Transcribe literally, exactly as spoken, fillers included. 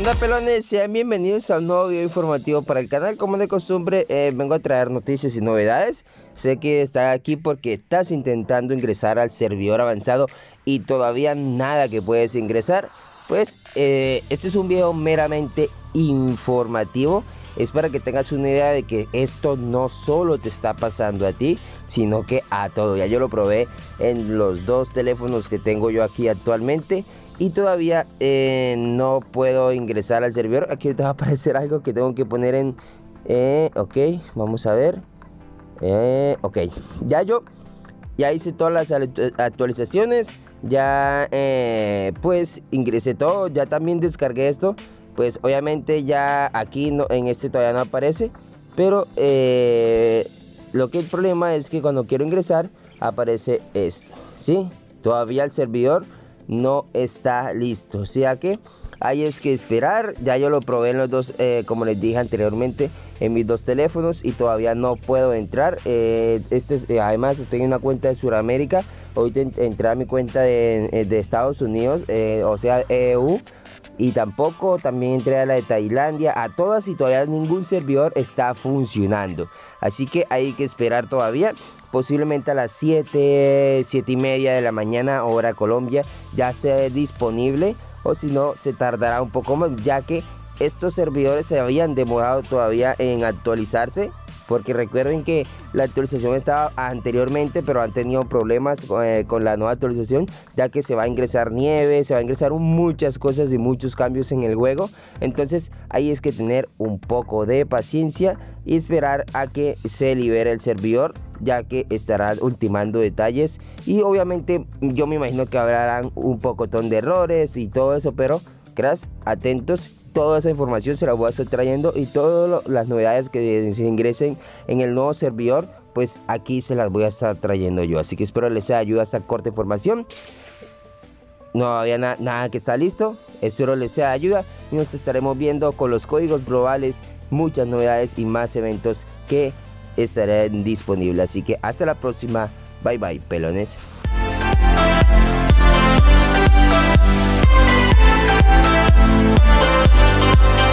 Hola pelones, sean bienvenidos a un nuevo video informativo para el canal. Como de costumbre, eh, vengo a traer noticias y novedades. Sé que estás aquí porque estás intentando ingresar al servidor avanzado y todavía nada que puedes ingresar. Pues eh, este es un video meramente informativo. Es para que tengas una idea de que esto no solo te está pasando a ti, sino que a todo. Ya yo lo probé en los dos teléfonos que tengo yo aquí actualmente. Y todavía eh, no puedo ingresar al servidor. Aquí ahorita va a aparecer algo que tengo que poner en... Eh, ok, vamos a ver. Eh, ok, ya yo ya hice todas las actualizaciones. Ya eh, pues ingresé todo. Ya también descargué esto. Pues obviamente ya aquí no, en este todavía no aparece. Pero eh, lo que el problema es que cuando quiero ingresar aparece esto, ¿sí? Todavía el servidor no está listo, o sea que hay es que esperar. Ya yo lo probé en los dos, eh, como les dije anteriormente, en mis dos teléfonos y todavía no puedo entrar. eh, este es, eh, además estoy en una cuenta de Sudamérica. Hoy entré a mi cuenta de, de Estados Unidos, eh, o sea E U, y tampoco también entré a la de Tailandia, a todas, y todavía ningún servidor está funcionando. Así que hay que esperar todavía. Posiblemente a las siete, siete y media de la mañana, hora Colombia, ya esté disponible. O si no, se tardará un poco más, ya que estos servidores se habían demorado todavía en actualizarse. Porque recuerden que la actualización estaba anteriormente, pero han tenido problemas eh, con la nueva actualización, ya que se va a ingresar nieve, se va a ingresar muchas cosas y muchos cambios en el juego. Entonces ahí es que tener un poco de paciencia y esperar a que se libere el servidor, ya que estarán ultimando detalles. Y obviamente yo me imagino que habrán un pocotón de errores y todo eso, pero cracks, atentos. Toda esa información se la voy a estar trayendo, y todas las novedades que se ingresen en el nuevo servidor, pues aquí se las voy a estar trayendo yo. Así que espero les sea de ayuda esta corta información. No había na nada que está listo. Espero les sea de ayuda y nos estaremos viendo con los códigos globales, muchas novedades y más eventos que estarán disponibles. Así que hasta la próxima. Bye bye, pelones. We'll be right back.